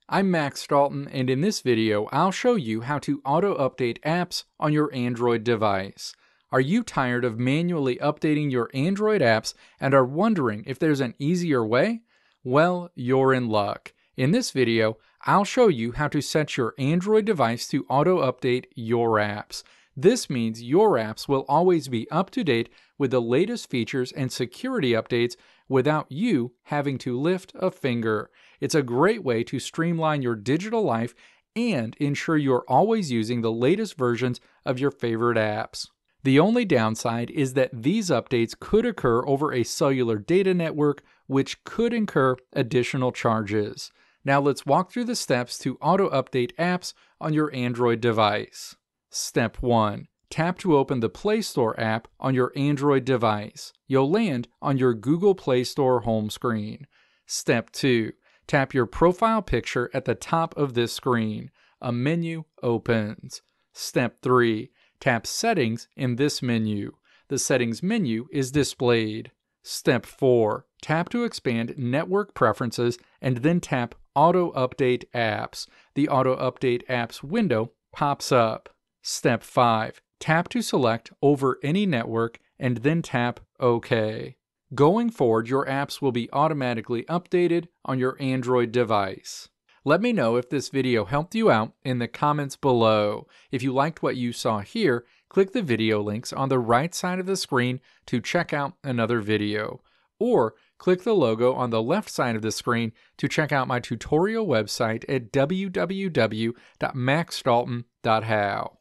I'm Max Dalton, and in this video I'll show you how to auto-update apps on your Android device. Are you tired of manually updating your Android apps and are wondering if there's an easier way? Well, you're in luck. In this video, I'll show you how to set your Android device to auto-update your apps. This means your apps will always be up to date with the latest features and security updates without you having to lift a finger. It's a great way to streamline your digital life and ensure you're always using the latest versions of your favorite apps. The only downside is that these updates could occur over a cellular data network, which could incur additional charges. Now let's walk through the steps to auto-update apps on your Android device. Step 1. Tap to open the Play Store app on your Android device. You'll land on your Google Play Store home screen. Step 2. Tap your profile picture at the top of this screen. A menu opens. Step 3. Tap Settings in this menu. The Settings menu is displayed. Step 4. Tap to expand Network Preferences and then tap Auto Update Apps. The Auto Update Apps window pops up. Step 5. Tap to select over any network and then tap OK. Going forward, your apps will be automatically updated on your Android device. Let me know if this video helped you out in the comments below. If you liked what you saw here, click the video links on the right side of the screen to check out another video. Or click the logo on the left side of the screen to check out my tutorial website at www.maxdalton.how.